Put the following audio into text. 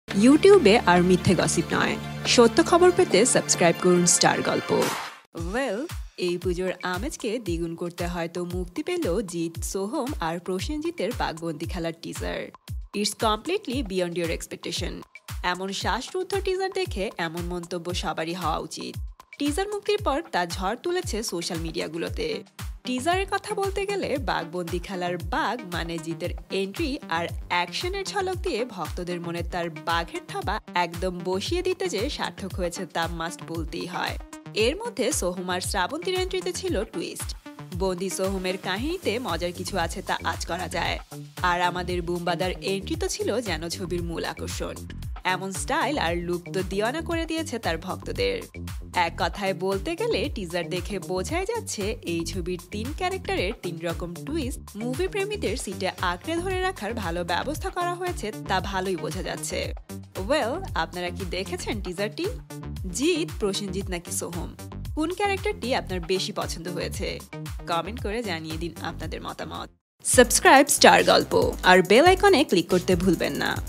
ইউটিউবে আর মিথ্যে গসিপ নয়, সত্য খবর পেতে সাবস্ক্রাইব করুন স্টার গল্প। ওয়েল, এই পুজোর আমেজকে দ্বিগুণ করতে হয়তো মুক্তি পেল জিৎ, সোহম আর প্রসেনজিতের পাকবন্দি খেলার teaser. It's completely beyond your expectation. এমন শ্বাসরুদ্ধ টিজার দেখে এমন মন্তব্য সবারই হওয়া উচিত। টিজার মুক্তির পর তা ঝড় তুলেছে সোশ্যাল মিডিয়াগুলোতে। টিজারের কথা বলতে গেলে বাঘবন্দি খেলার বাঘ মানে জিতের এন্ট্রি আর অ্যাকশনের ঝলক দিয়ে ভক্তদের মনে তার বাঘের থাবা একদম বসিয়ে দিতে যে সার্থক হয়েছে তা মাস্ট বলতেই হয়। এর মধ্যে সোহম আর শ্রাবন্তীর এন্ট্রিতে ছিল টুইস্ট। বন্দি সোহমের কাহিনীতে মজার কিছু আছে তা আজ করা যায়। আর আমাদের বুমবাদার এন্ট্রি তো ছিল যেন ছবির মূল আকর্ষণ। এমন স্টাইল আর লুক তো দিওয়ানা করে দিয়েছে তার ভক্তদের। এক কথায় বলতে গেলে টিজার দেখে বোঝাই যাচ্ছে এই ছবির 3 ক্যারেক্টারের 3 রকম টুইস্ট মুভি প্রেমীদের সিটে আঁকড়ে ধরে রাখার ভালো ব্যবস্থা করা হয়েছে তা ভালোই বোঝা যাচ্ছে। ওয়েল, আপনারা কি দেখেছেন টিজারটি? জিৎ, প্রসেনজিৎ নাকি সোহম, কোন ক্যারেক্টারটি আপনার বেশি পছন্দ হয়েছে? কমেন্ট করে জানিয়ে দিন আপনাদের মতামত। সাবস্ক্রাইব স্টার গল্প আর বেল আইকনে ক্লিক করতে ভুলবেন না।